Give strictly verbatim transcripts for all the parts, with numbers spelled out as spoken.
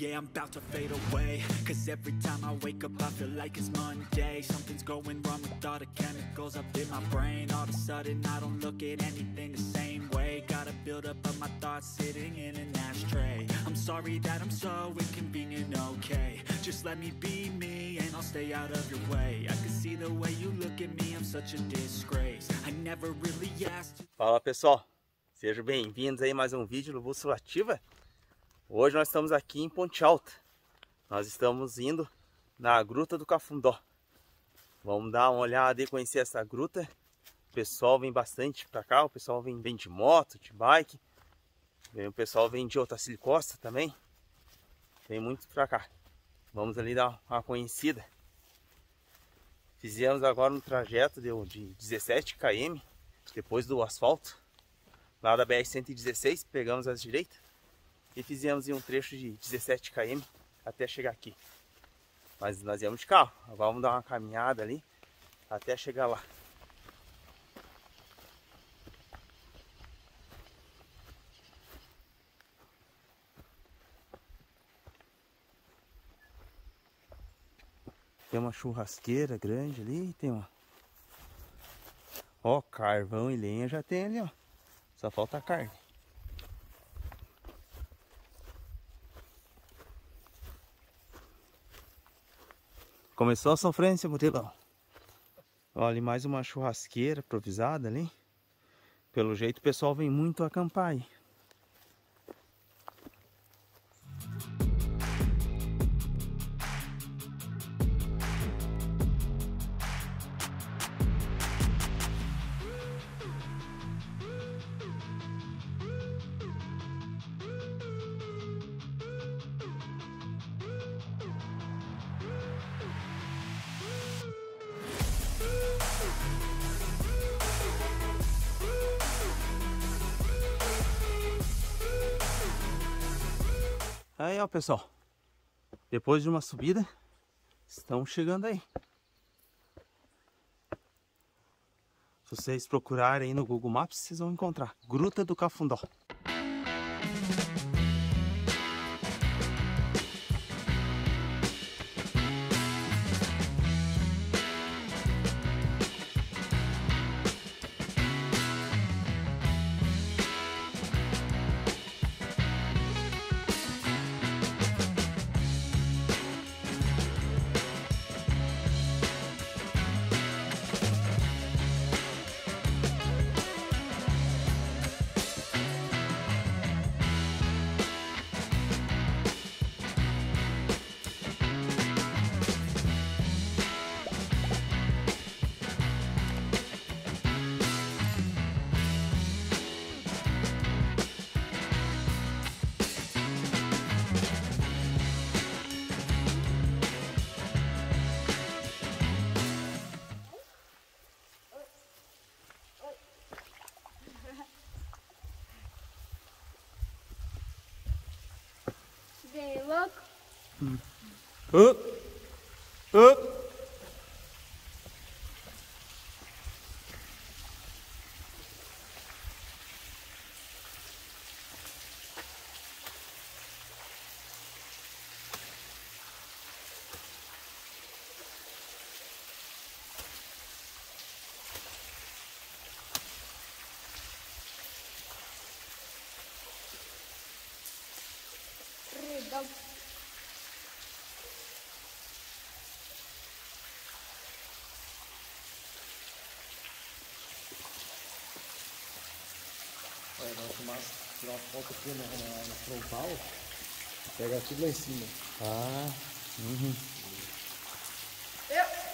yeah, I'm about to fade away. Cause every time I wake up I feel like it's Monday. Something's going wrong with all the chemicals up in my brain. All of a sudden I don't look at anything the same way. Gotta build up of my thoughts sitting in an ashtray. I'm sorry that I'm so inconvenient, okay. Just let me be me and I'll stay out of your way. I can see the way you look at me, I'm such a disgrace. I never really asked. Fala pessoal, sejam bem-vindos aí a mais um vídeo do Bússola Ativa. Hoje nós estamos aqui em Ponte Alta. Nós estamos indo na Gruta do Cafundó. Vamos dar uma olhada e conhecer essa gruta. O pessoal vem bastante pra cá, o pessoal vem, vem de moto, de bike. O pessoal vem de Otacílio Costa também. Vem muito pra cá. Vamos ali dar uma conhecida. Fizemos agora um trajeto de, de dezessete quilômetros, depois do asfalto. Lá da B R cento e dezesseis, pegamos as direitas. E fizemos um trecho de dezessete quilômetros até chegar aqui. Mas nós íamos de carro. Agora vamos dar uma caminhada ali até chegar lá. Tem uma churrasqueira grande ali, tem uma... Ó, carvão e lenha já tem ali, ó. Só falta a carne. Começou a sofrência, modelão. Olha, mais uma churrasqueira improvisada ali. Pelo jeito o pessoal vem muito acampar aí. Aí ó pessoal, depois de uma subida, estamos chegando aí. Se vocês procurarem aí no Google Maps, vocês vão encontrar Gruta do Cafundó. Hey, look. Hmm. Up. Up. Go. Olha, vai tomar, tirar uma foto aqui na, na, na frontal e pegar tudo lá em cima. Ah, uhum. Eu.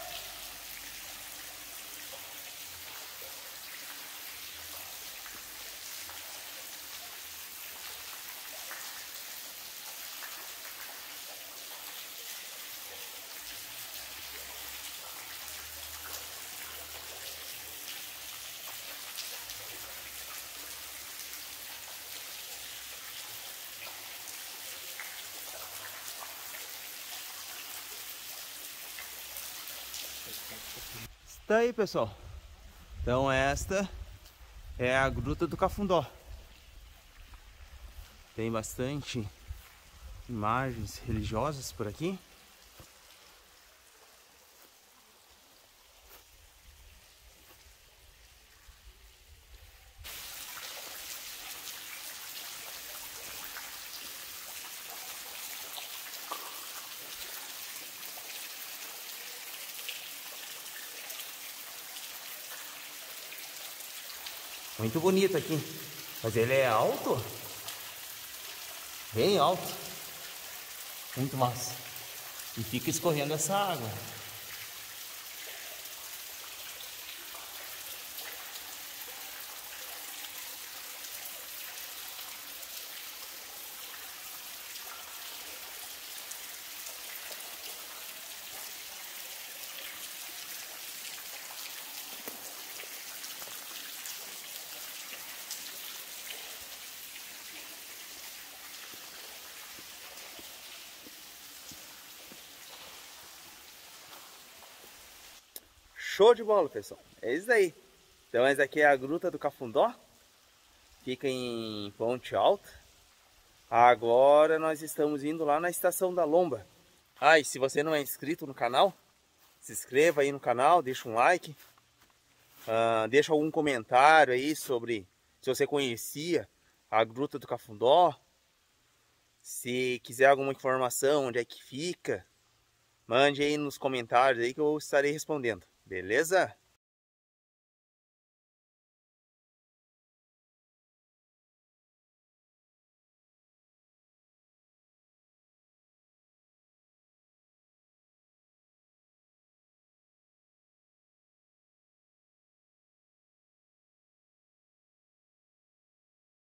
Tá aí pessoal, então esta é a Gruta do Cafundó. Tem bastante imagens religiosas por aqui. Muito bonito aqui, mas ele é alto, bem alto, muito massa, e fica escorrendo essa água. Show de bola, pessoal. É isso aí. Então essa aqui é a Gruta do Cafundó. Fica em Ponte Alta. Agora nós estamos indo lá na Estação da Lomba. Ah, e se você não é inscrito no canal, se inscreva aí no canal, deixa um like. Uh, deixa algum comentário aí sobre se você conhecia a Gruta do Cafundó. Se quiser alguma informação, onde é que fica, mande aí nos comentários aí que eu estarei respondendo. Beleza?